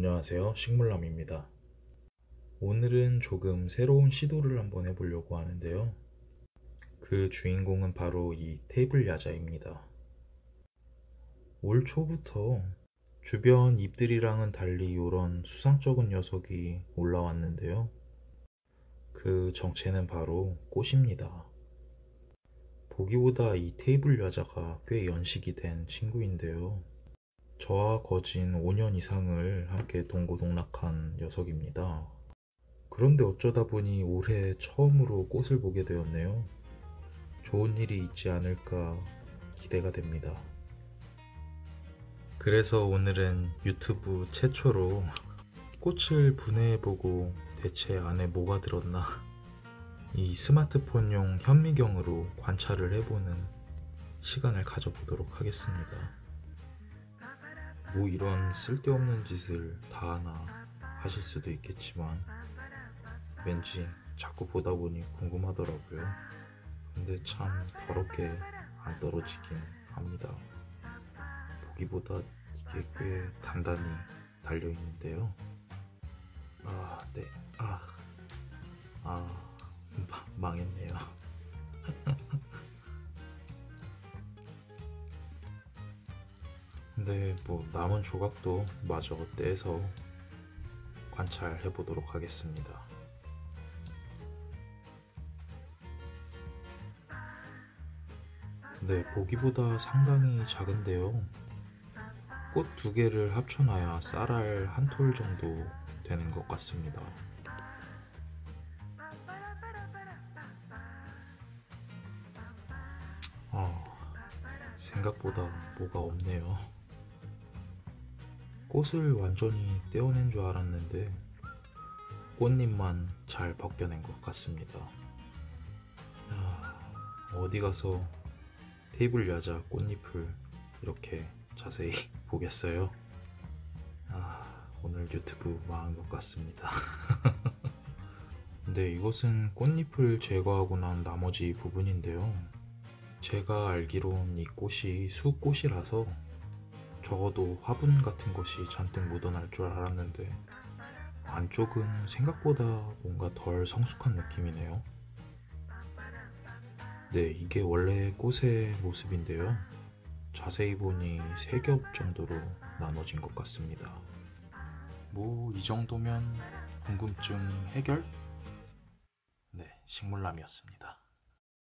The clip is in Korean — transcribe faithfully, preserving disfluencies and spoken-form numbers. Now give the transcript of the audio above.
안녕하세요, 식물남입니다. 오늘은 조금 새로운 시도를 한번 해보려고 하는데요. 그 주인공은 바로 이 테이블 야자입니다. 올 초부터 주변 잎들이랑은 달리 이런 수상쩍은 녀석이 올라왔는데요. 그 정체는 바로 꽃입니다. 보기보다 이 테이블 야자가 꽤 연식이 된 친구인데요. 저와 거진 오 년 이상을 함께 동고동락한 녀석입니다. 그런데 어쩌다 보니 올해 처음으로 꽃을 보게 되었네요. 좋은 일이 있지 않을까 기대가 됩니다. 그래서 오늘은 유튜브 최초로 꽃을 분해해보고 대체 안에 뭐가 들었나 이 스마트폰용 현미경으로 관찰을 해보는 시간을 가져보도록 하겠습니다. 뭐 이런 쓸데없는 짓을 다 하나 하실 수도 있겠지만 왠지 자꾸 보다 보니 궁금하더라고요. 근데 참 더럽게 안 떨어지긴 합니다. 보기보다 이게 꽤 단단히 달려있는데요. 아, 네. 아, 아, 마, 망했네요. 근데 뭐 남은 조각도 마저 떼서 관찰해 보도록 하겠습니다. 네, 보기보다 상당히 작은데요. 꽃 두 개를 합쳐놔야 쌀알 한 톨 정도 되는 것 같습니다. 어, 생각보다 뭐가 없네요. 꽃을 완전히 떼어낸 줄 알았는데 꽃잎만 잘 벗겨낸 것 같습니다. 아, 어디 가서 테이블 야자 꽃잎을 이렇게 자세히 보겠어요? 아, 오늘 유튜브 망한 것 같습니다. 근데 이것은 꽃잎을 제거하고 난 나머지 부분인데요. 제가 알기론 이 꽃이 수꽃이라서 적어도 화분 같은 것이 잔뜩 묻어날 줄 알았는데 안쪽은 생각보다 뭔가 덜 성숙한 느낌이네요. 네, 이게 원래 꽃의 모습인데요. 자세히 보니 세 겹 정도로 나눠진 것 같습니다. 뭐 이 정도면 궁금증 해결? 네, 식물남이었습니다.